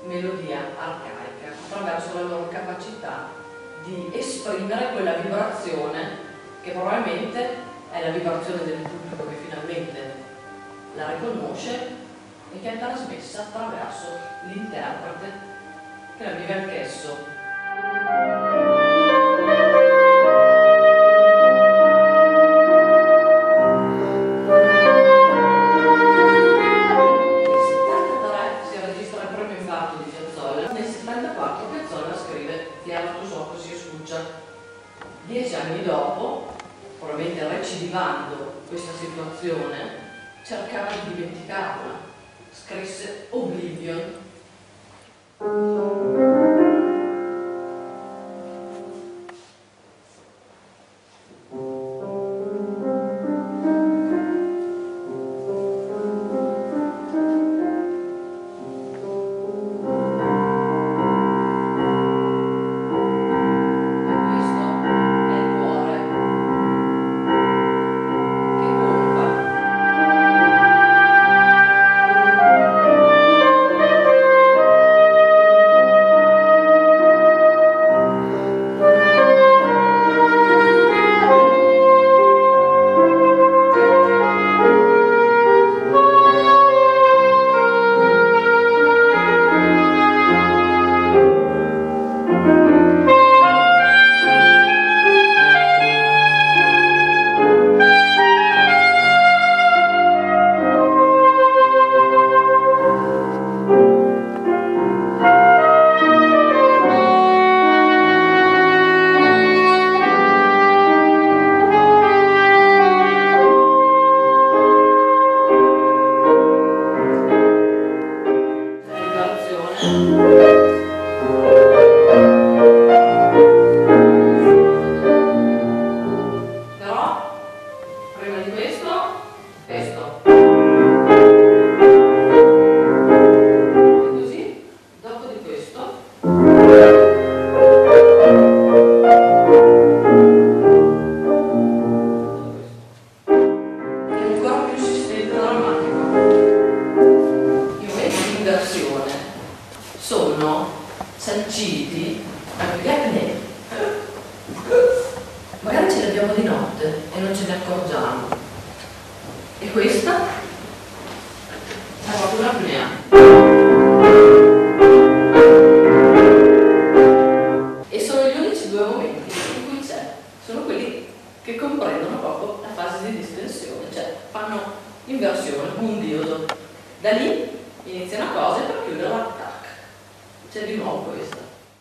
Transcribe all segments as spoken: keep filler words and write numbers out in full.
melodia arcaica attraverso la loro capacità di esprimere quella vibrazione che probabilmente è la vibrazione del pubblico che finalmente la riconosce e che è trasmessa attraverso l'interprete che la vive anch'esso. Dieci anni dopo, probabilmente recidivando questa situazione, cercava di dimenticarla, scrisse Oblivion. Sono sanciti agli apnei. Magari ce li abbiamo di notte e non ce ne accorgiamo. E questa è proprio un'apnea. E sono gli unici due momenti in cui c'è. Sono quelli che comprendono proprio la fase di distensione, cioè fanno inversione, un diodo. Da lì inizia una cosa per chiudere l'attacco. C'è di nuovo questo.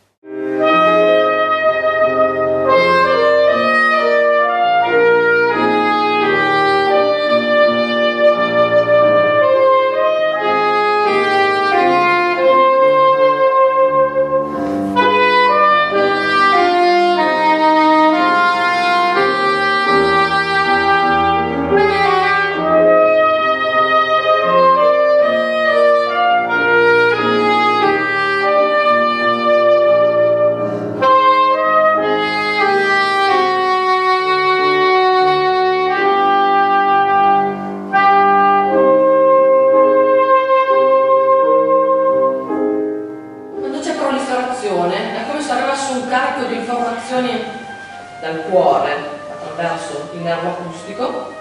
È come se arrivasse un carico di informazioni dal cuore attraverso il nervo acustico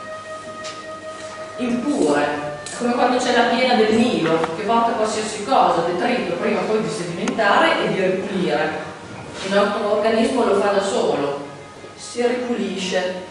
impure, è come quando c'è la piena del Nilo che porta qualsiasi cosa, detrito, prima o poi di sedimentare e di ripulire. Il nostro organismo lo fa da solo, si ripulisce.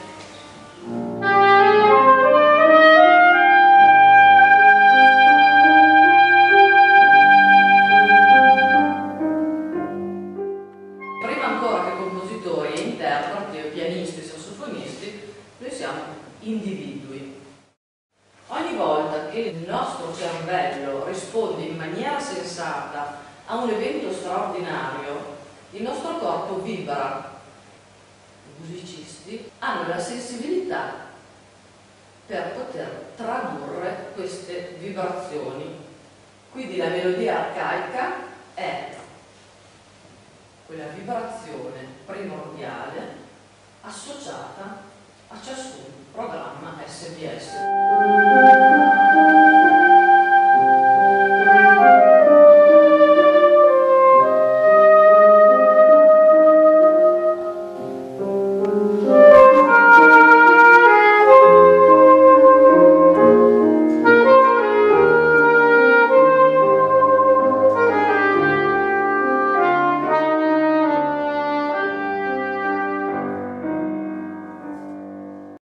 Pianisti, sassofonisti, noi siamo individui. Ogni volta che il nostro cervello risponde in maniera sensata a un evento straordinario, il nostro corpo vibra. I musicisti hanno la sensibilità per poter tradurre queste vibrazioni. Quindi la melodia arcaica è quella vibrazione primordiale associata a ciascun programma S B S.